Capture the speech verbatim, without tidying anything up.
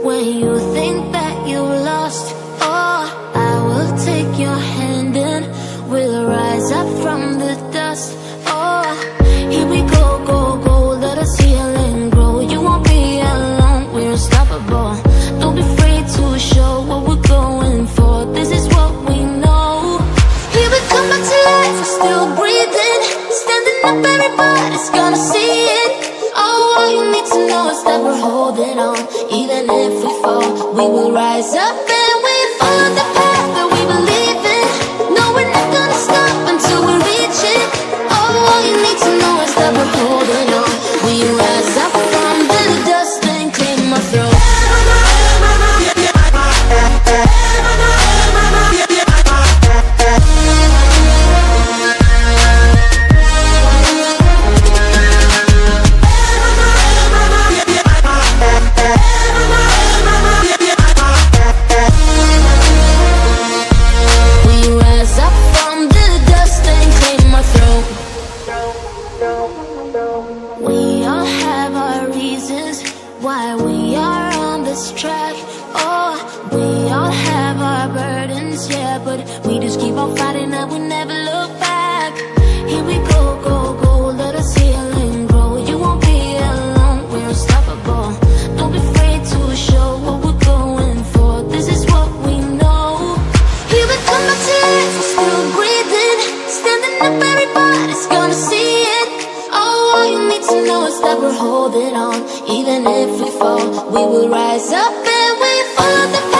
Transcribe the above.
when you think that you lost. Oh, I will take your hand and we'll rise up from the dust. Oh, here we go, go, go, let us heal and grow. You won't be alone, we're unstoppable. Don't be afraid to show what we're going for. This is what we know. Here we come back to life, we're still breathing. Standing up, everybody's gonna see it. Oh, all you need to know is that we're holding on. Even if we fall, we will rise up and we follow the path that we believe in. No, we're not gonna stop until we reach it. Oh, all you need to know is that we're holding on. We rise up from the dust and clean my throat. We all have our reasons why we are on this track. Oh, we all have our burdens, yeah, but we just keep on fighting and we never look back. Here we go, go, go, let us heal and grow. You won't be alone, we're unstoppable. Don't be afraid to show what we're going for. This is what we know. Here we come back to life, we're still breathing. Standing up, everybody's gonna see it. Oh, all you need to know is that we're holding on. Even if we fall, we will rise up and we follow the